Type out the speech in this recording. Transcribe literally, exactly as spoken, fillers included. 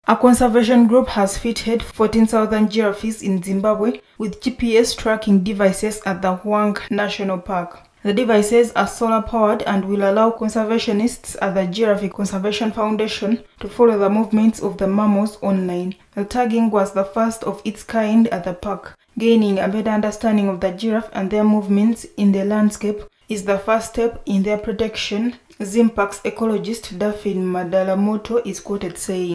A conservation group has fitted fourteen thousand giraffes in Zimbabwe with G P S tracking devices at the Hwange National Park. The devices are solar-powered and will allow conservationists at the Giraffe Conservation Foundation to follow the movements of the mammals online. The tagging was the first of its kind at the park. Gaining a better understanding of the giraffe and their movements in the landscape is the first step in their protection, ZIMBABWE's ecologist Daphne Madalamoto is quoted saying.